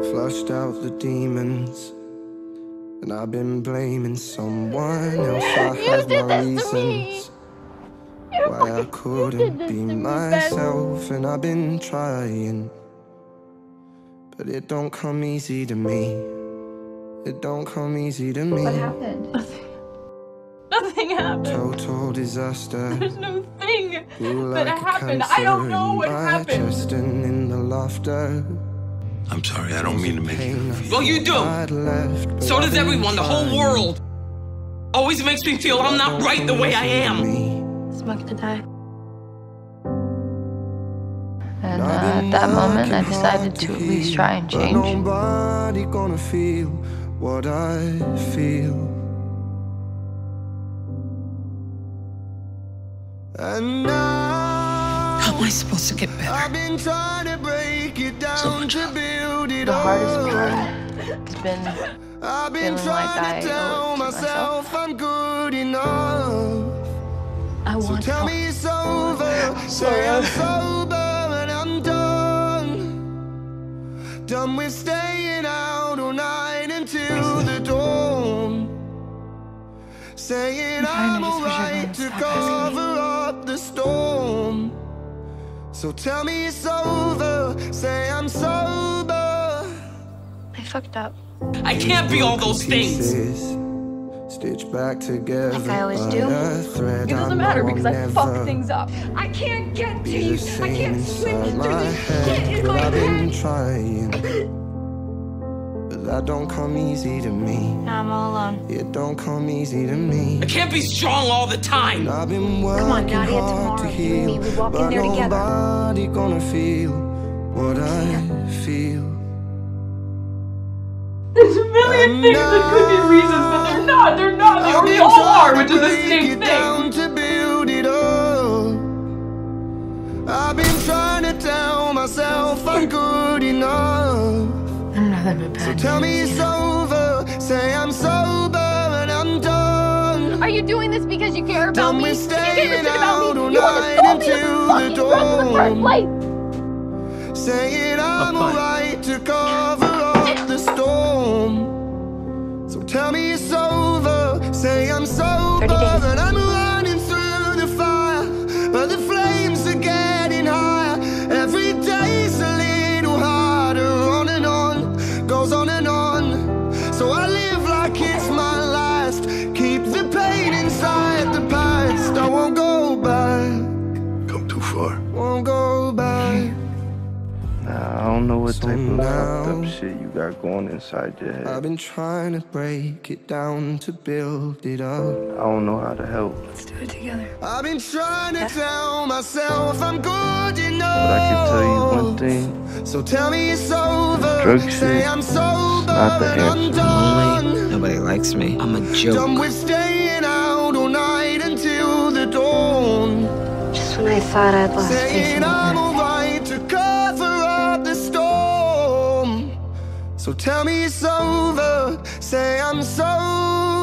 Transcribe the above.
flushed out the demons, and I've been blaming someone else. I have my reasons why I couldn't be myself, and I've been trying, but it don't come easy to me. It don't come easy to me. What happened? Nothing happened. Total disaster. There's no thing Like that happened. I don't know what happened. Chest and in the laughter. I'm sorry, I don't mean to make you feel. Well, you do. So does everyone, the whole world. Always makes me feel I'm not right the way I am. I'm not gonna die. And at that moment, I decided to at least try and change. Nobody gonna feel what I feel. And now, how am I supposed to get better? I've been trying to break it down to build it The up. hardest part has been feeling like I owe it to myself. I'm good enough. I want Tell me it's over. Say I'm sober and I'm done. Done with staying out all night until the dawn. Saying I'm alright to cover up the storm. So tell me it's over. Say I'm sober. I fucked up. I can't be all those things. Stitch back together. Like I always do. It doesn't matter because I fuck things up. I can't get to you. I can't swim through this shit in my I've been head. trying, but that don't come easy to me. Now I'm all alone. It don't come easy to me. I can't be strong all the time. I've been working Come on, Nadia, hard to tomorrow, you and me, heal, we walk in but there together. nobody gonna feel what I feel. There's a million things that could be reasons, but they're not. They're not. They already all are, which is the same thing. To build it up. I've been trying to tell myself I'm good enough. I'm nothing but bad. So tell me it's over. Say I'm sober and I'm done. Are you doing this because you care about Done me? with If you gave a shit staying about out me, all you wouldn't have night told me until the the fucking truth in the first dawn. place. Saying I'm alright to cover up the storm. So tell me it's over. Say I'm sober 30 days. and I'm running through the fire, but the flames are getting higher. Every day's a little harder. On and on, goes on and on. So I live like it's my last. Keep the pain inside the past. I won't go back. Come too far. Won't go back. Nah, I don't know what type of fucked now, up shit you got going inside your I've head. been trying to break it down to build it up. I don't know how to help, Let's do it together. I've been trying to tell myself I'm good enough. but I can tell you one thing. So tell me it's over. Drug Say shit, I'm sober not the and I'm answer. done. Nobody likes me. I'm a Done joke. with staying out all night until the dawn. Just when I thought I'd lost faith in Saying I'm you. alright to cover up the storm. So tell me it's over. Say I'm sober.